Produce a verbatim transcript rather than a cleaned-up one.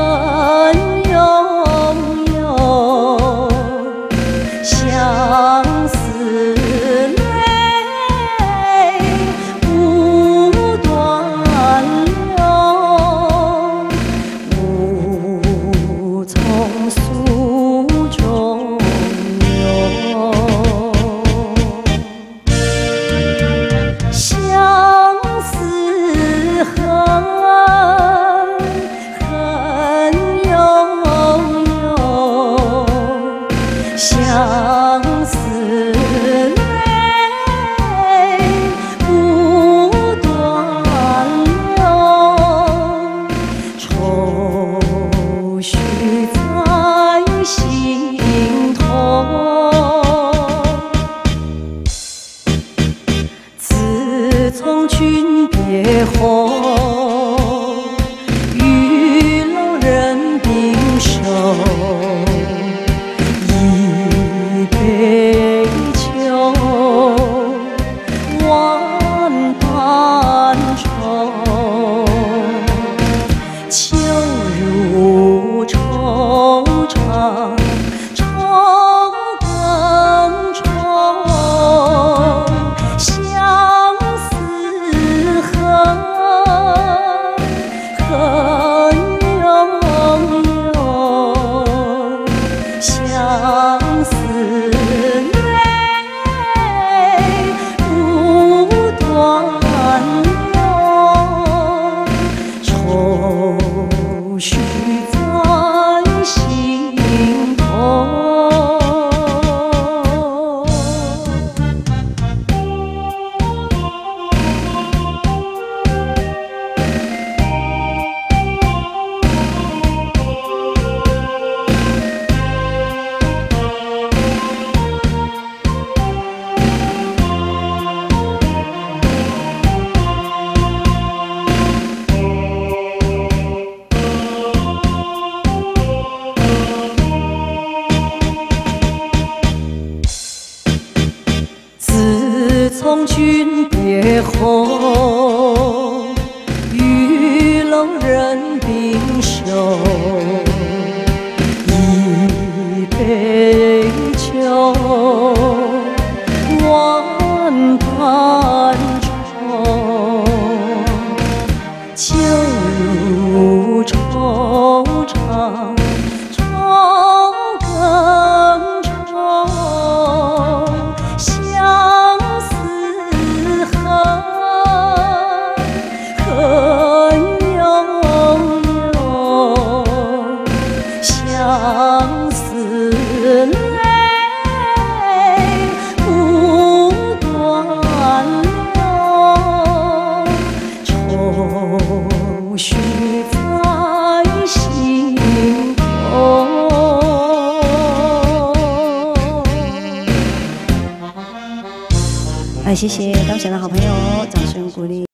拥有相思泪不断流，无从诉衷有。相思恨，恨悠悠，相思泪不断流，愁绪在心头。自从君别后，与老人并手，一杯酒，万般愁。酒入愁肠，愁更愁。相思恨，恨悠悠，相思泪不断流，愁绪在心头。自从君别后，与老人并手，一杯酒，万般愁。酒入愁肠，愁更愁。相思恨，恨悠悠，相思泪不断流，愁绪在心头。 哎，谢谢当选的好朋友，掌声鼓励。